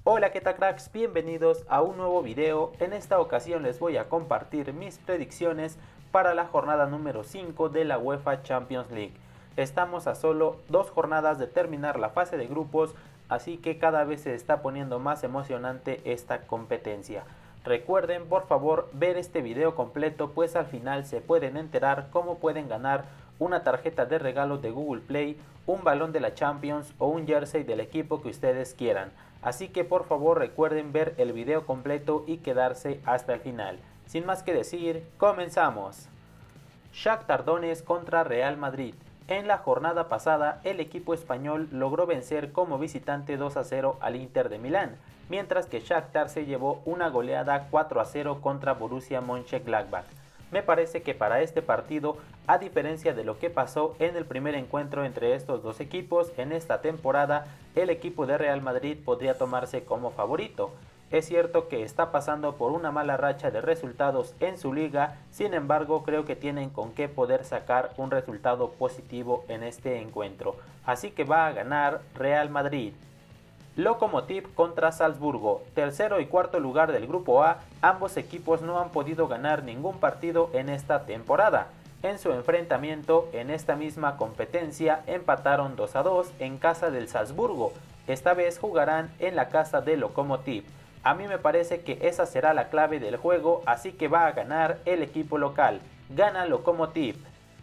Hola, ¿qué tal cracks? Bienvenidos a un nuevo video. En esta ocasión les voy a compartir mis predicciones para la jornada número 5 de la UEFA Champions League. Estamos a solo 2 jornadas de terminar la fase de grupos, así que cada vez se está poniendo más emocionante esta competencia. Recuerden por favor ver este video completo, pues al final se pueden enterar cómo pueden ganar una tarjeta de regalo de Google Play, un balón de la Champions o un jersey del equipo que ustedes quieran. Así que por favor recuerden ver el video completo y quedarse hasta el final. Sin más que decir, comenzamos. Shakhtar Donetsk contra Real Madrid. En la jornada pasada, el equipo español logró vencer como visitante 2-0 al Inter de Milán, mientras que Shakhtar se llevó una goleada 4-0 contra Borussia Mönchengladbach. Me parece que para este partido, a diferencia de lo que pasó en el primer encuentro entre estos dos equipos en esta temporada, el equipo de Real Madrid podría tomarse como favorito. Es cierto que está pasando por una mala racha de resultados en su liga, sin embargo creo que tienen con qué poder sacar un resultado positivo en este encuentro. Así que va a ganar Real Madrid. Lokomotiv contra Salzburgo, tercero y cuarto lugar del grupo A, ambos equipos no han podido ganar ningún partido en esta temporada. En su enfrentamiento en esta misma competencia empataron 2-2 en casa del Salzburgo. Esta vez jugarán en la casa de Lokomotiv. A mí me parece que esa será la clave del juego, así que va a ganar el equipo local. Gana Lokomotiv.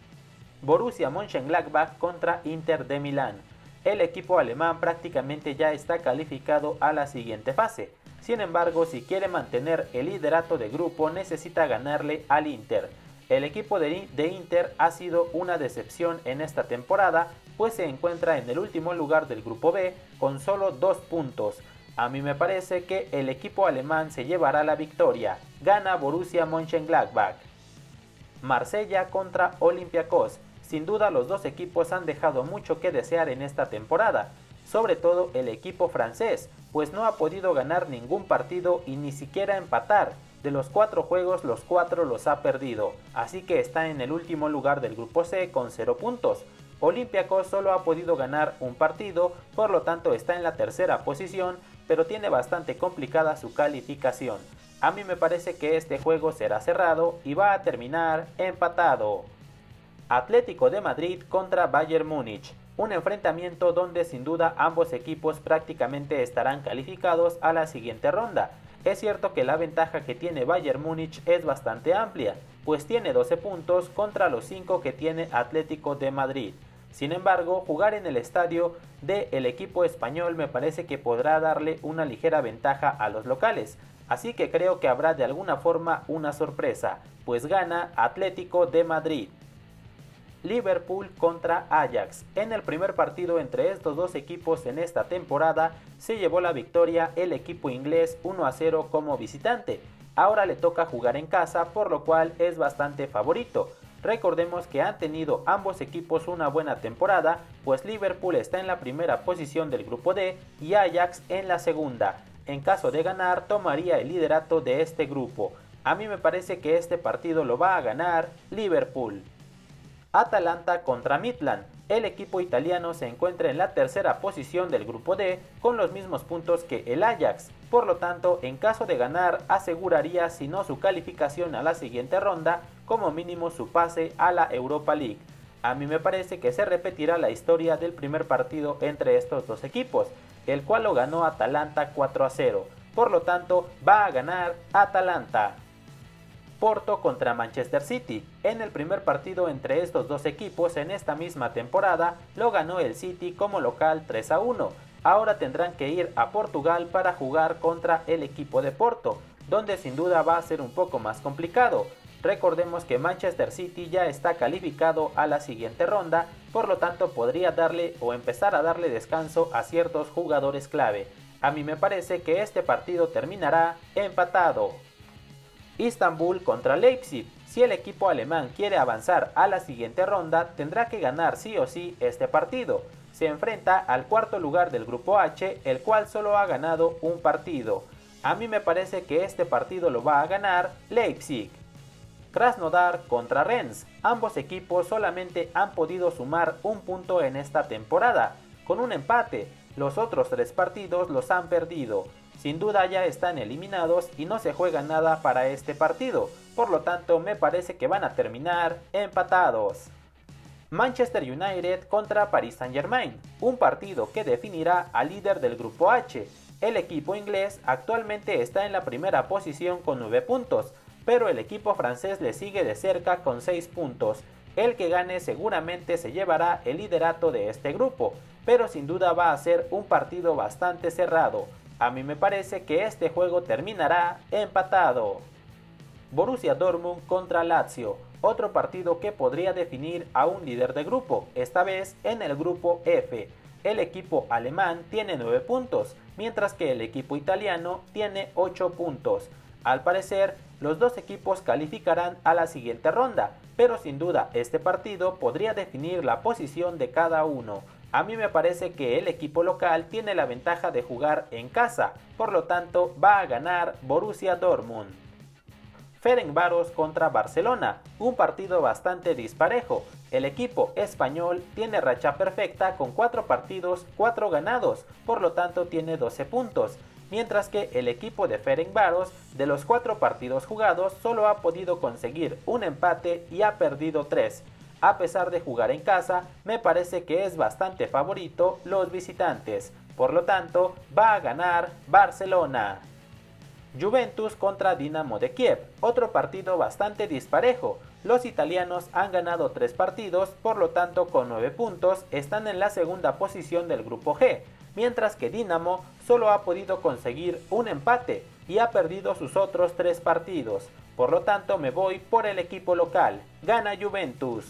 Borussia Mönchengladbach contra Inter de Milán. El equipo alemán prácticamente ya está calificado a la siguiente fase. Sin embargo, si quiere mantener el liderato de grupo, necesita ganarle al Inter. El equipo de Inter ha sido una decepción en esta temporada, pues se encuentra en el último lugar del grupo B con solo 2 puntos. A mí me parece que el equipo alemán se llevará la victoria. Gana Borussia Mönchengladbach. Marsella contra Olympiacos. Sin duda los dos equipos han dejado mucho que desear en esta temporada, sobre todo el equipo francés, pues no ha podido ganar ningún partido y ni siquiera empatar. De los 4 juegos, los 4 los ha perdido, así que está en el último lugar del grupo C con 0 puntos. Olympiacos solo ha podido ganar un partido, por lo tanto está en la tercera posición, pero tiene bastante complicada su calificación. A mí me parece que este juego será cerrado y va a terminar empatado. Atlético de Madrid contra Bayern Múnich, un enfrentamiento donde sin duda ambos equipos prácticamente estarán calificados a la siguiente ronda. Es cierto que la ventaja que tiene Bayern Múnich es bastante amplia, pues tiene 12 puntos contra los 5 que tiene Atlético de Madrid. Sin embargo, jugar en el estadio del equipo español me parece que podrá darle una ligera ventaja a los locales, así que creo que habrá de alguna forma una sorpresa, pues gana Atlético de Madrid. Liverpool contra Ajax. En el primer partido entre estos dos equipos en esta temporada se llevó la victoria el equipo inglés 1-0 como visitante. Ahora le toca jugar en casa, por lo cual es bastante favorito. Recordemos que han tenido ambos equipos una buena temporada, pues Liverpool está en la primera posición del grupo D y Ajax en la segunda. En caso de ganar, tomaría el liderato de este grupo. A mí me parece que este partido lo va a ganar Liverpool. Atalanta contra Midland. El equipo italiano se encuentra en la tercera posición del grupo D con los mismos puntos que el Ajax. Por lo tanto, en caso de ganar, aseguraría si no su calificación a la siguiente ronda, como mínimo su pase a la Europa League. A mí me parece que se repetirá la historia del primer partido entre estos dos equipos, el cual lo ganó Atalanta 4-0. Por lo tanto, va a ganar Atalanta. Porto contra Manchester City. En el primer partido entre estos dos equipos en esta misma temporada lo ganó el City como local 3-1. Ahora tendrán que ir a Portugal para jugar contra el equipo de Porto, donde sin duda va a ser un poco más complicado. Recordemos que Manchester City ya está calificado a la siguiente ronda, por lo tanto podría darle o empezar a darle descanso a ciertos jugadores clave. A mí me parece que este partido terminará empatado. Istanbul contra Leipzig. Si el equipo alemán quiere avanzar a la siguiente ronda, tendrá que ganar sí o sí este partido. Se enfrenta al cuarto lugar del grupo H, el cual solo ha ganado un partido. A mí me parece que este partido lo va a ganar Leipzig. Krasnodar contra Rennes. Ambos equipos solamente han podido sumar un punto en esta temporada, con un empate. Los otros 3 partidos los han perdido. sin duda ya están eliminados y no se juega nada para este partido, por lo tanto me parece que van a terminar empatados. Manchester United contra Paris Saint-Germain, un partido que definirá al líder del grupo H. El equipo inglés actualmente está en la primera posición con 9 puntos, pero el equipo francés le sigue de cerca con 6 puntos. El que gane seguramente se llevará el liderato de este grupo, pero sin duda va a ser un partido bastante cerrado. A mí me parece que este juego terminará empatado. Borussia Dortmund contra Lazio, otro partido que podría definir a un líder de grupo, esta vez en el grupo F. El equipo alemán tiene 9 puntos, mientras que el equipo italiano tiene 8 puntos. Al parecer, los dos equipos calificarán a la siguiente ronda, pero sin duda este partido podría definir la posición de cada uno. A mí me parece que el equipo local tiene la ventaja de jugar en casa, por lo tanto va a ganar Borussia Dortmund. Ferencváros contra Barcelona, un partido bastante disparejo. El equipo español tiene racha perfecta con 4 partidos, 4 ganados, por lo tanto tiene 12 puntos. Mientras que el equipo de Ferencváros, de los 4 partidos jugados, solo ha podido conseguir un empate y ha perdido 3. A pesar de jugar en casa, me parece que es bastante favorito los visitantes. Por lo tanto, va a ganar Barcelona. Juventus contra Dinamo de Kiev, otro partido bastante disparejo. Los italianos han ganado 3 partidos, por lo tanto con 9 puntos están en la segunda posición del grupo G, mientras que Dinamo solo ha podido conseguir un empate y ha perdido sus otros 3 partidos. Por lo tanto me voy por el equipo local, gana Juventus.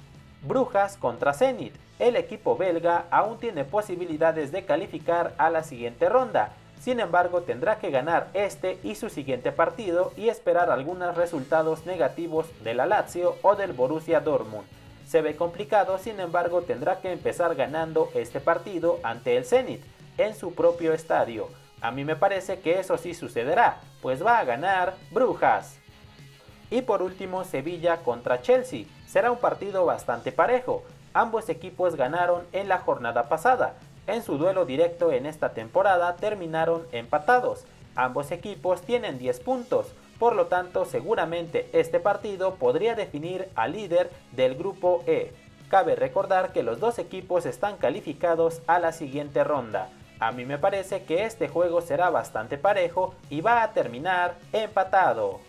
Brujas contra Zenit, el equipo belga aún tiene posibilidades de calificar a la siguiente ronda. Sin embargo, tendrá que ganar este y su siguiente partido y esperar algunos resultados negativos de la Lazio o del Borussia Dortmund. Se ve complicado, sin embargo, tendrá que empezar ganando este partido ante el Zenit en su propio estadio. A mí me parece que eso sí sucederá, pues va a ganar Brujas. Y por último, Sevilla contra Chelsea. Será un partido bastante parejo. Ambos equipos ganaron en la jornada pasada. En su duelo directo en esta temporada terminaron empatados. Ambos equipos tienen 10 puntos, por lo tanto seguramente este partido podría definir al líder del grupo E. Cabe recordar que los dos equipos están calificados a la siguiente ronda. A mí me parece que este juego será bastante parejo y va a terminar empatado.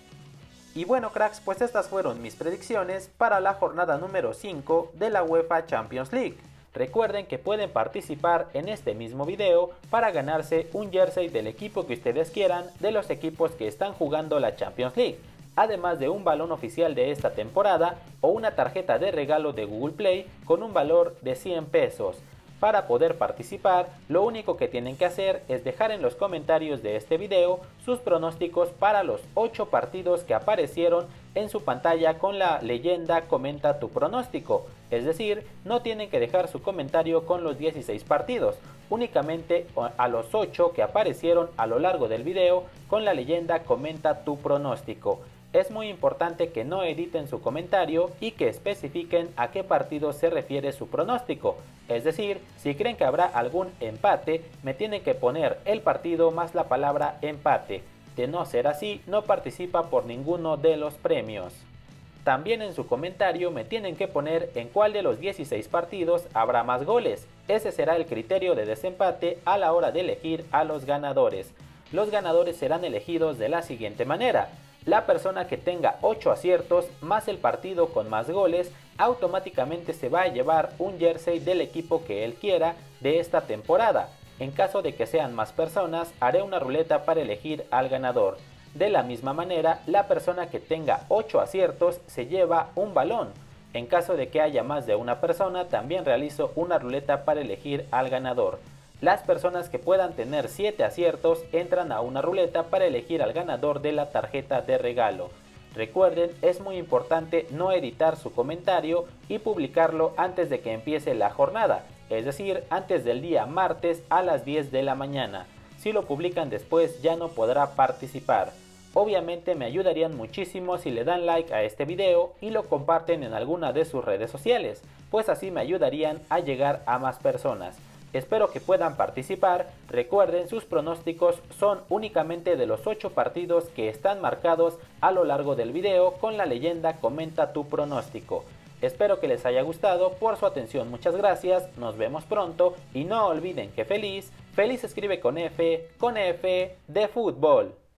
Y bueno cracks, pues estas fueron mis predicciones para la jornada número 5 de la UEFA Champions League. Recuerden que pueden participar en este mismo video para ganarse un jersey del equipo que ustedes quieran de los equipos que están jugando la Champions League, además de un balón oficial de esta temporada o una tarjeta de regalo de Google Play con un valor de 100 pesos. Para poder participar, lo único que tienen que hacer es dejar en los comentarios de este video sus pronósticos para los 8 partidos que aparecieron en su pantalla con la leyenda "comenta tu pronóstico", es decir, no tienen que dejar su comentario con los 16 partidos, únicamente a los 8 que aparecieron a lo largo del video con la leyenda "comenta tu pronóstico". Es muy importante que no editen su comentario y que especifiquen a qué partido se refiere su pronóstico. Es decir, si creen que habrá algún empate, me tienen que poner el partido más la palabra empate. De no ser así, no participa por ninguno de los premios. También en su comentario me tienen que poner en cuál de los 16 partidos habrá más goles. Ese será el criterio de desempate a la hora de elegir a los ganadores. Los ganadores serán elegidos de la siguiente manera. La persona que tenga 8 aciertos más el partido con más goles automáticamente se va a llevar un jersey del equipo que él quiera de esta temporada. En caso de que sean más personas, haré una ruleta para elegir al ganador. De la misma manera, la persona que tenga 8 aciertos se lleva un balón. En caso de que haya más de una persona, también realizo una ruleta para elegir al ganador. Las personas que puedan tener 7 aciertos entran a una ruleta para elegir al ganador de la tarjeta de regalo. Recuerden, es muy importante no editar su comentario y publicarlo antes de que empiece la jornada, es decir, antes del día martes a las 10 de la mañana. Si lo publican después ya no podrá participar. Obviamente me ayudarían muchísimo si le dan like a este video y lo comparten en alguna de sus redes sociales, pues así me ayudarían a llegar a más personas. Espero que puedan participar. Recuerden, sus pronósticos son únicamente de los 8 partidos que están marcados a lo largo del video con la leyenda comenta tu pronóstico. Espero que les haya gustado. Por su atención muchas gracias, nos vemos pronto y no olviden que feliz escribe con F de fútbol.